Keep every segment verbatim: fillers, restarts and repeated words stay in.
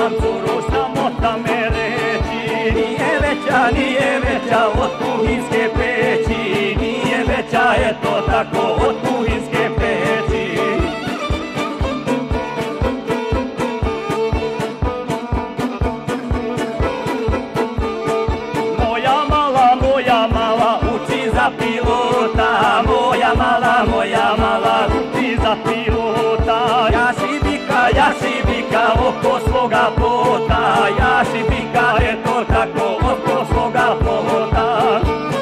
imam curu, sramota me reći. Nije veća, nije veća od kuhinske peći, nije veća, eto tako, od kuhinske peći. Moja mala, moja mala, uči za pilota, moja mala, moja mala, uči za pilota. Ja si bika, ja si bika oko svoga plota, ja si bika, eto tako, oko svoga plota.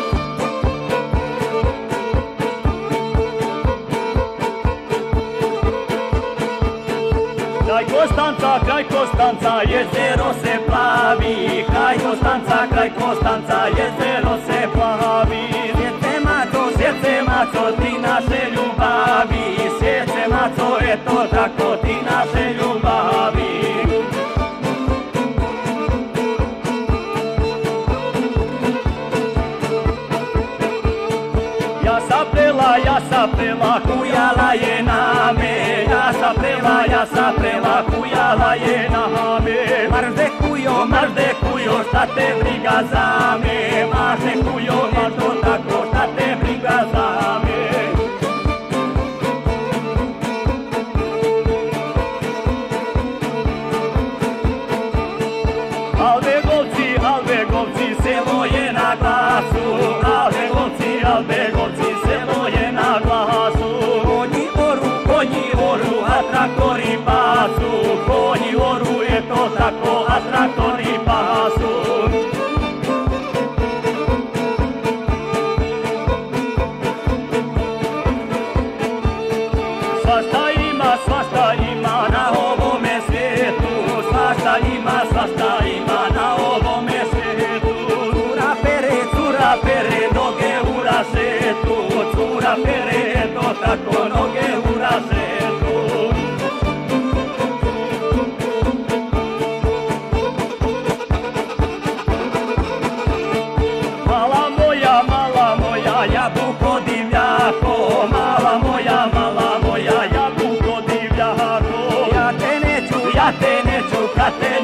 Kraj Kostanca, kraj Kostanca, jezero se plavi, kraj Kostanca, kraj Kostanca, jezero se plavi. Sjece maco, sjece maco, ti naše ljubavi, sjece maco, eto tako, ti naše ljubavi. Ja saprela, ja saprela, kujala je na me, ja saprela, ja saprela, kujala je na me. Mrde kujo, mrde kujo, šta te briga za me, mrde kujo, eto tako, šta te briga za me. Albegovci, Albegovci, selo je na glasu, Albegovci, Albegovci, selo je na glasu. Konji oru, konji oru, a traktori pasu, konji oru, eto tako, a traktori pasu. Svašta ima, svašta ima na ovome svijetu, svašta ima, svašta ima na ovome svijetu. Cura pere, cura pere, noge u rasetu, cura pere, eto tako, noge u rasetu. Mala moja, mala moja, jabuko divljako, mala moja, mala moja, jabuko divljako. Ja te neću, ja te neću, kad te